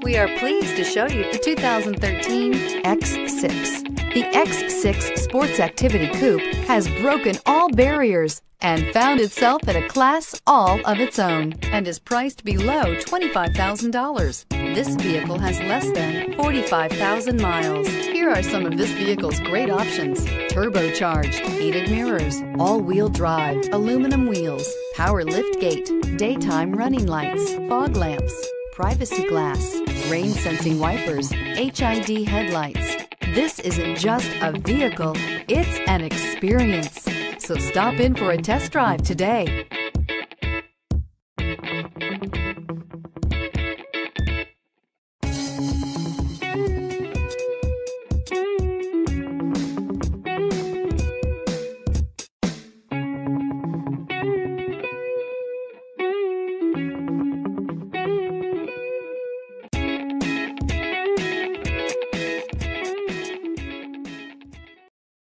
We are pleased to show you the 2013 X6. The X6 Sports Activity Coupe has broken all barriers and found itself in a class all of its own and is priced below $25,000. This vehicle has less than 45,000 miles. Here are some of this vehicle's great options: turbocharged, heated mirrors, all-wheel drive, aluminum wheels, power lift gate, daytime running lights, fog lamps, privacy glass, rain sensing wipers, HID headlights. This isn't just a vehicle, it's an experience. So stop in for a test drive today.